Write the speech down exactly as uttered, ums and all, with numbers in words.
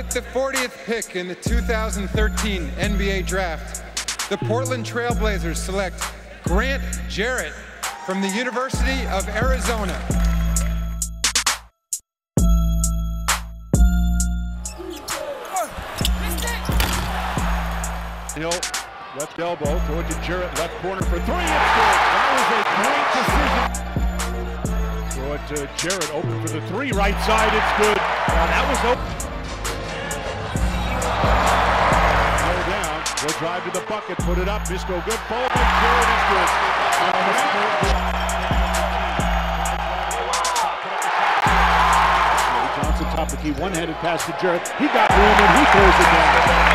With the fortieth pick in the two thousand thirteen N B A Draft, the Portland Trail Blazers select Grant Jerrett from the University of Arizona. Hill, left elbow, throw it to Jerrett, left corner for three, it's good. That was a great decision. Throw it to Jerrett, open for the three, right side, it's good. Now that was open. Go down, go drive to the bucket, put it up, Bisco good, pull up, Jerrett is good. Johnson top of the key, one-handed pass to Jerrett. He got room and he throws it down.